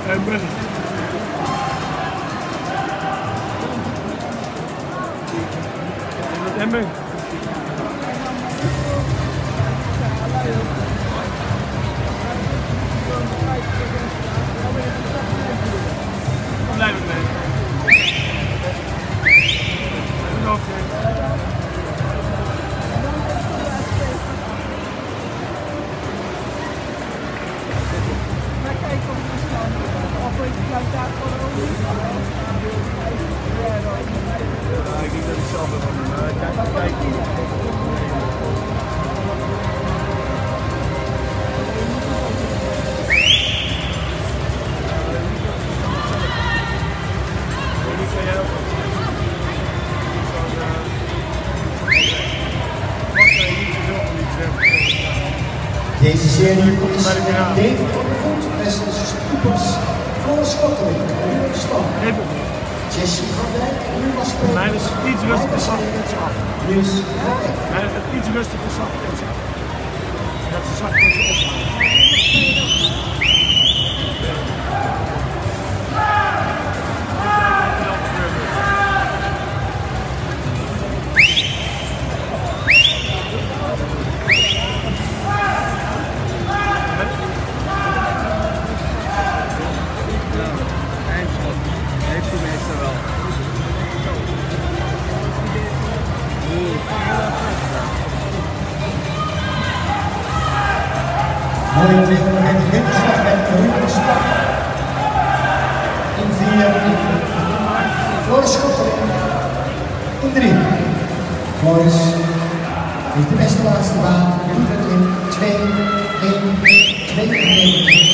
Ember. Blijf ik mee. Ik denk dat ik zelf wel kijk. Deze serie komt Dave Ondervoet, Wesley Stoepers, Floris Schotteling, Ruud Stam, Jessie van Dijk, Lucas Peter, Mij is iets rustiger zacht. Luus Mij is het iets rustiger zacht. Dat ze zacht is ophouden. Heeft hij meestal wel. Mooi tegen het rinderslag met Ruud Stam. In 4, Floris Schotteling. In 3, Floris heeft de beste laatste baan. In 2, 1, 2.